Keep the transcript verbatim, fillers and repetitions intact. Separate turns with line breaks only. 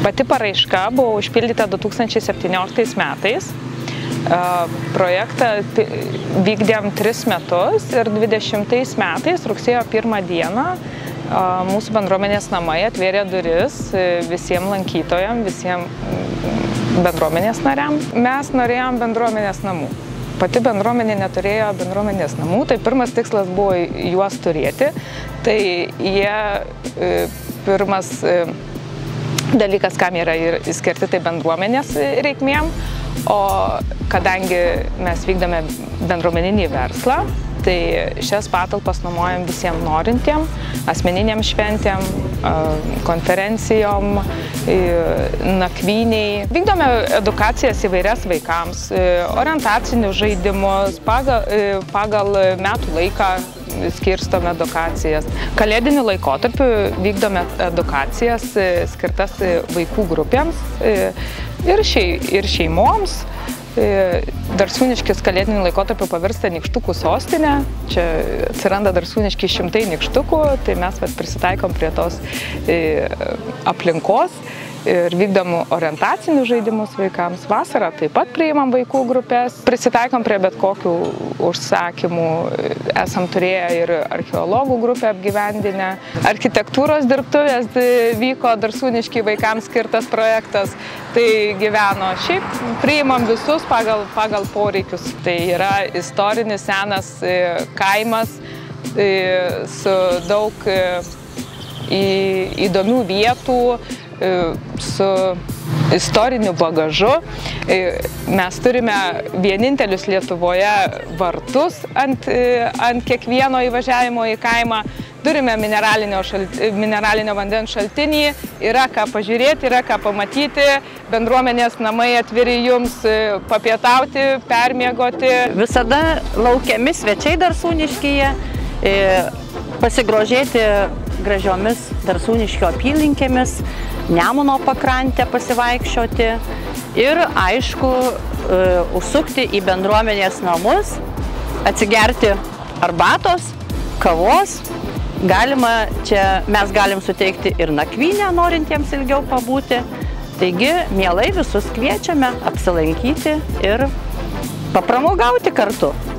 Pati paraiška buvo užpildyta du tūkstančiai septynioliktais metais. Projektą vykdėm tris metus ir dvidešimtais metais, rugsėjo pirmą dieną, mūsų bendruomenės namai atvėrė duris visiems lankytojams, visiems bendruomenės nariam. Mes norėjom bendruomenės namų. Pati bendruomenė neturėjo bendruomenės namų, tai pirmas tikslas buvo juos turėti. Tai jie pirmas dalykas, kam yra skirti, tai bendruomenės reikmėm, o kadangi mes vykdome bendruomeninį verslą, tai šias patalpas nuomojam visiems norintiem, asmeniniam šventėm, konferencijom, nakvyniai. Vykdome edukacijas įvairias vaikams, orientacinius žaidimus, pagal, pagal metų laiką skirstome edukacijas. Kalėdiniu laikotarpiu vykdome edukacijas skirtas vaikų grupėms ir, šei, ir šeimoms. Darsūniškis kalėdiniu laikotarpiu pavirsta nykštukų sostinę. Čia atsiranda darsūniški šimtai nykštukų, tai mes vat, prisitaikom prie tos aplinkos ir vykdom orientacinius žaidimus vaikams. Vasarą taip pat priimam vaikų grupės, prisitaikom prie bet kokių užsakymų. Esam turėję ir archeologų grupę apgyvendinę. Architektūros dirbtuvės vyko Darsūniškiai vaikams skirtas projektas. Tai gyveno šiaip, priimam visus pagal, pagal poreikius. Tai yra istorinis senas kaimas su daug įdomių vietų, su istoriniu bagažu. Mes turime vienintelius Lietuvoje vartus ant, ant kiekvieno įvažiavimo į kaimą. Turime mineralinio, šalti, mineralinio vandens šaltinį, yra ką pažiūrėti, yra ką pamatyti. Bendruomenės namai atviri jums papietauti, permiegoti.
Visada laukiami svečiai Darsūniškyje, pasigrožėti gražiomis Darsūniškio apylinkėmis, Nemuno pakrantę pasivaikščioti ir, aišku, užsukti į bendruomenės namus, atsigerti arbatos, kavos. Galima, čia mes galim suteikti ir nakvynę norintiems ilgiau pabūti. Taigi, mielai visus kviečiame apsilankyti ir papramogauti kartu.